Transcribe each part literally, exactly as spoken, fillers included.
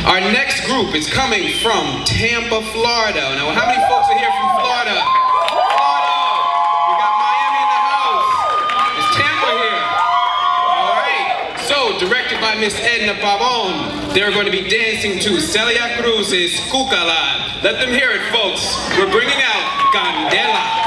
Our next group is coming from Tampa, Florida. Now, how many folks are here from Florida? Florida! We got Miami in the house. Is Tampa here? All right. So, directed by Miss Edna Pavon, they're going to be dancing to Celia Cruz's Cucala. Let them hear it, folks. We're bringing out Candela.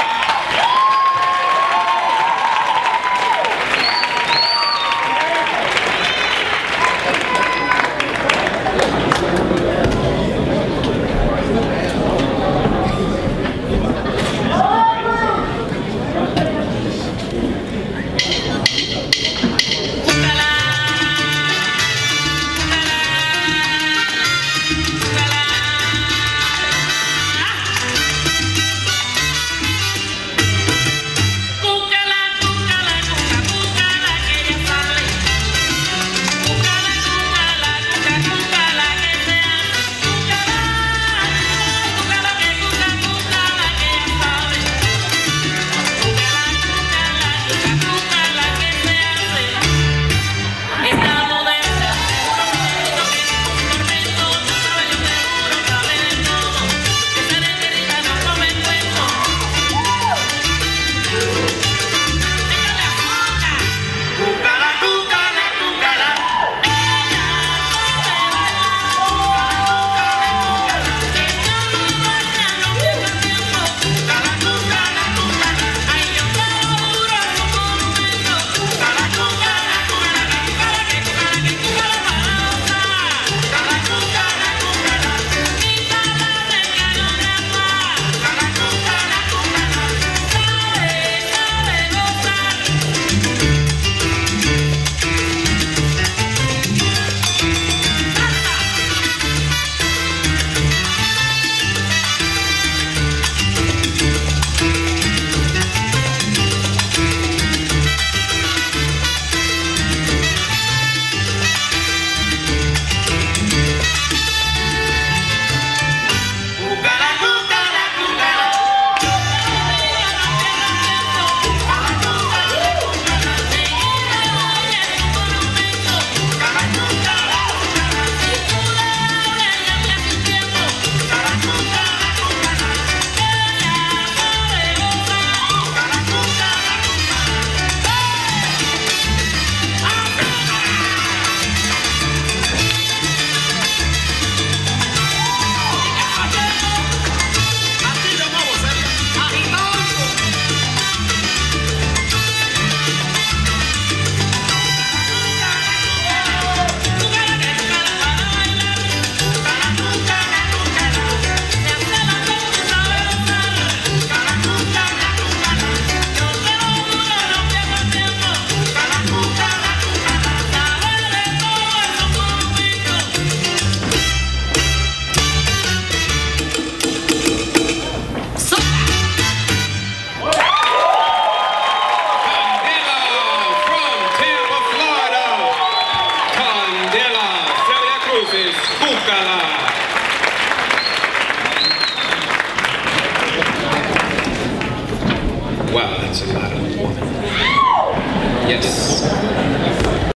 Wow, that's a lot of women. Yes.